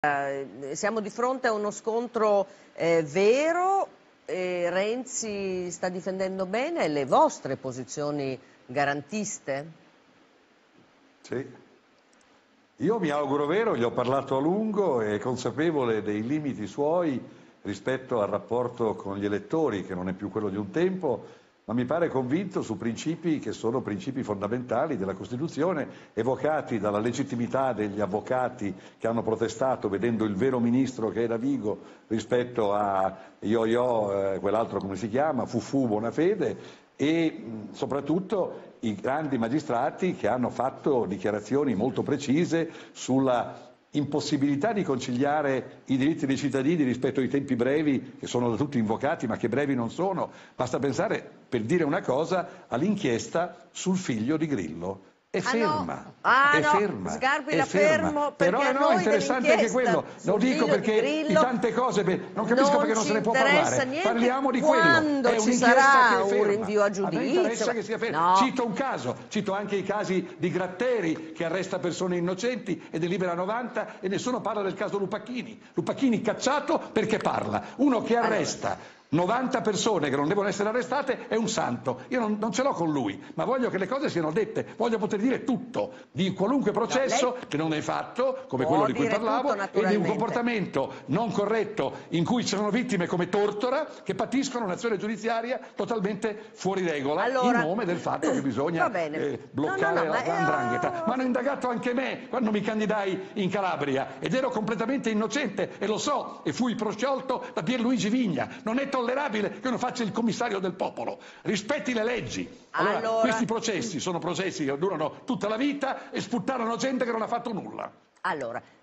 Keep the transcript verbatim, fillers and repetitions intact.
Eh, siamo di fronte a uno scontro eh, vero. eh, Renzi sta difendendo bene le vostre posizioni garantiste? Sì. Io mi auguro vero, gli ho parlato a lungo e consapevole dei limiti suoi rispetto al rapporto con gli elettori, che non è più quello di un tempo, ma mi pare convinto su principi che sono principi fondamentali della Costituzione, evocati dalla legittimità degli avvocati che hanno protestato vedendo il vero ministro che era Vigo rispetto a Io-Io, eh, quell'altro come si chiama, Fufu Bonafede, e mh, soprattutto i grandi magistrati che hanno fatto dichiarazioni molto precise sulla impossibilità di conciliare i diritti dei cittadini rispetto ai tempi brevi, che sono da tutti invocati, ma che brevi non sono. Basta pensare, per dire una cosa, all'inchiesta sul figlio di Grillo. È Ah ferma, no, ah, è no. ferma, Sgarbi è la ferma. fermo, Però perché a no, è noi interessante anche quello. dell'inchiesta Lo sul dico figlio di perché di Grillo tante cose, per- non capisco non perché non ci se ne può interessa parlare. niente. Parliamo di quello. Quando È ci un'inchiesta sarà che è un ferma. rinvio a A me giudizio? interessa che sia ferma. No. Cito un caso, cito anche i casi di Gratteri che arresta persone innocenti e delibera novanta e nessuno parla del caso Lupacchini. Lupacchini cacciato perché parla. Uno che arresta allora novanta persone che non devono essere arrestate è un santo. Io non, non ce l'ho con lui, ma voglio che le cose siano dette, voglio poter dire tutto di qualunque processo no, lei che non è fatto, come può quello di cui dire parlavo, tutto, e di un naturalmente. comportamento non corretto in cui ci sono vittime come Tortora che patiscono un'azione giudiziaria totalmente fuori regola, Allora, in nome del fatto che bisogna va bene. eh, bloccare no, no, no, la, ma la 'ndrangheta. io... Ma hanno indagato anche me quando mi candidai in Calabria ed ero completamente innocente e lo so, e fui prosciolto da Pierluigi Vigna. Non è tollerabile che uno faccia il commissario del popolo, rispetti le leggi. Allora, Allora... questi processi sono processi che durano tutta la vita e sputtarono gente che non ha fatto nulla. Allora,